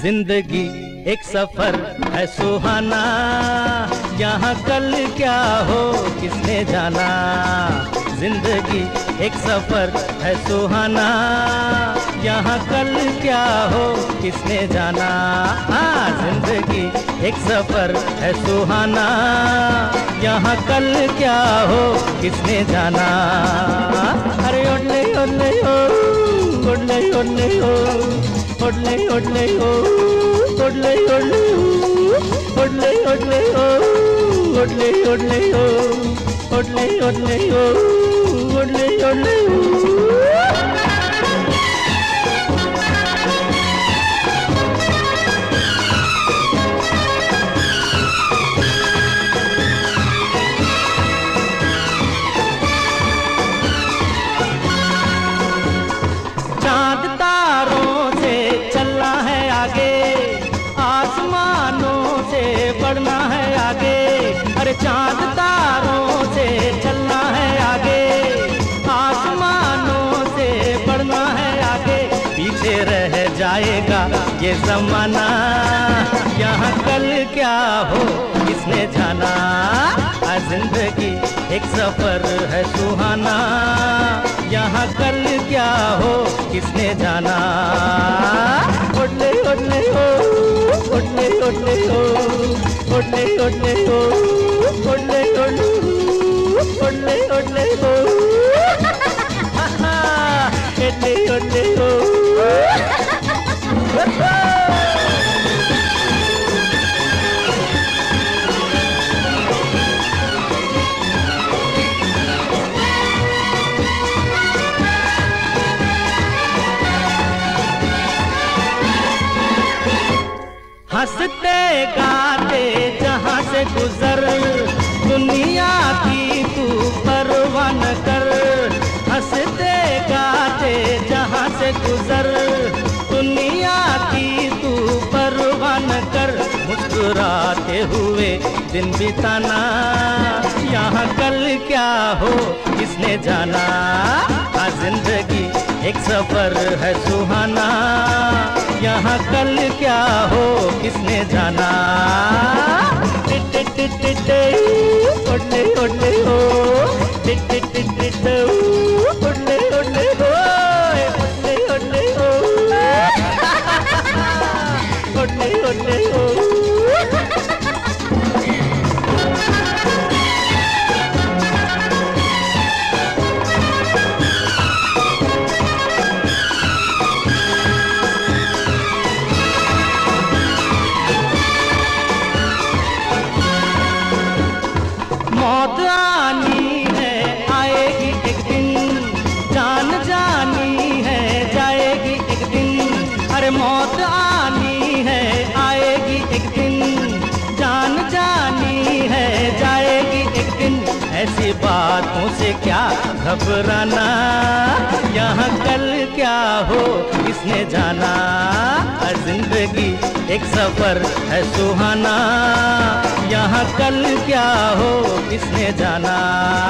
जिंदगी एक सफर है सुहाना, यहाँ कल क्या हो किसने जाना। जिंदगी एक सफर है सुहाना, यहाँ कल क्या हो किसने जाना। हाँ, जिंदगी एक सफर है सुहाना, यहाँ कल क्या हो किसने जाना। अरे ओडले ओडले ओ, ओडले ओडले ओ, ओडले ओडले ओ, ओडले ओडले ओ, ओडले ओडले ओ, ओडले ओडले ओ, ओडले ओडले ओ, ओडले ओडले ओ। चांद तारों से चलना है आगे, आसमानों से बढ़ना है आगे। अरे चांद तारों से चलना है आगे, आसमानों से बढ़ना है आगे। पीछे रह जाएगा ये जमाना, यहाँ कल क्या हो किसने जाना। जिंदगी एक सफर है सुहाना, यहाँ कल क्या हो किसने जाना। ओडले ओडले ओ, ओडले ओडले ओ, ओडले ओडले ओ, ओडले ओडले ओ, ओडले ओडले ओ, ओडले ओडले ओ। हंसते गाते जहाँ से गुजर, दुनिया की तू परवाह न कर। हंसते गाते जहाँ से गुजर, दुनिया की तू परवाह न कर। मुस्कुराते हुए दिन बिताना, यहाँ कल क्या हो किसने जाना। हाँ, जिंदगी एक सफर है सुहाना, यहाँ कल क्या हो किसने जाना। टिट टिट टिट ओडले ओडले ओ, टिट टिट टिट ओडले ओडले ओ, ओडले ओडले ओ, ओडले ओडले ओ। मौत आनी है आएगी एक दिन, जान जानी है जाएगी एक दिन। अरे मौत आनी है आएगी एक दिन, जान जानी है जाएगी एक दिन। ऐसी बातों से क्या घबराना, यहाँ कल क्या हो किसने जाना। जिंदगी एक सफर है सुहाना, यहाँ कल क्या हो किसने जाना।